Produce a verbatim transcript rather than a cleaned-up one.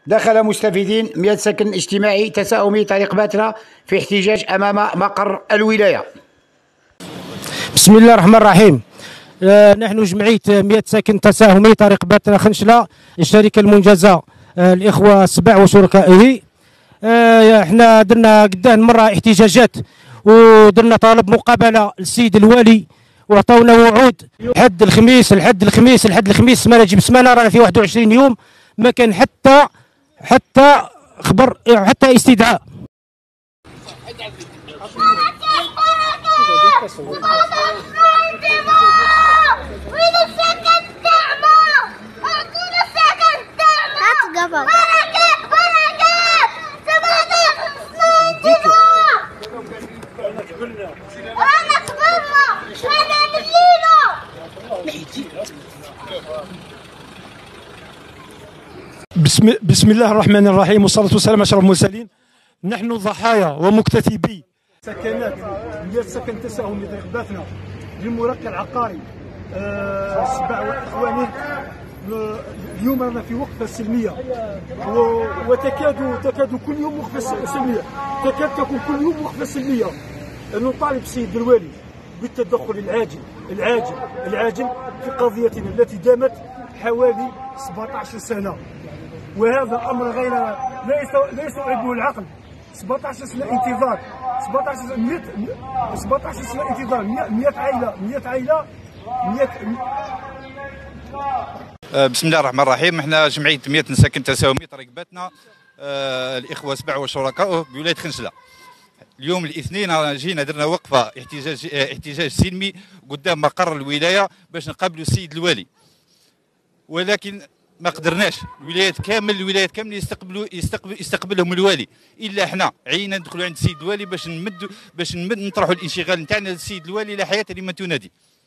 دخل مستفيدين مئة سكن اجتماعي تساهمي طريق باتنا في احتجاج أمام مقر الولاية. بسم الله الرحمن الرحيم. آه نحن جمعية مئة سكن تساهمي طريق باتنا خنشلة، الشركة المنجزة آه الإخوة السبع وشركائه. آه احنا درنا قدام مرة احتجاجات ودرنا طالب مقابلة للسيد الوالي وعطاونا وعود لحد الخميس لحد الخميس لحد الخميس سمانة جيب سمانة، رانا في واحد وعشرين يوم ما كان حتى حتى خبر حتى استدعاء. بسم, بسم الله الرحمن الرحيم، والصلاة والسلام على أشرف المرسلين. نحن ضحايا ومكتتبي سكنات مئة سكن تساهمي طريق باتنا للمرقع العقاري أه سبع واخواني. اليوم رانا في وقفة سلمية وتكاد تكاد كل يوم وقفة سلمية، تكاد تكون كل يوم وقفة سلمية. نطالب السيد الوالي بالتدخل العاجل العاجل العاجل في قضيتنا التي دامت حوالي سبعة عشر سنة، وهذا امر غير لا يستوعبه العقل. سبعة عشر سنة انتظار، سبعة عشر سنة سبعة عشر سنة انتظار، مئة عائلة مئة عائلة مئة. بسم الله الرحمن الرحيم. احنا جمعية مئة سكن تساهمي طريق باتنا آه الاخوة سبع وشركائه بولاية خنشلة. اليوم الاثنين جينا درنا وقفة احتجاج احتجاج سلمي قدام مقر الولاية باش نقابلوا السيد الوالي، ولكن ما قدرناش. الولايات كامل الولايات كامل يستقبلوا يستقبل يستقبلهم الوالي، الا احنا عينا ندخلوا عند السيد الوالي باش نمدوا باش نمد نطرحوا الانشغال نتاعنا للسيد الوالي لا حياه لمن تنادي.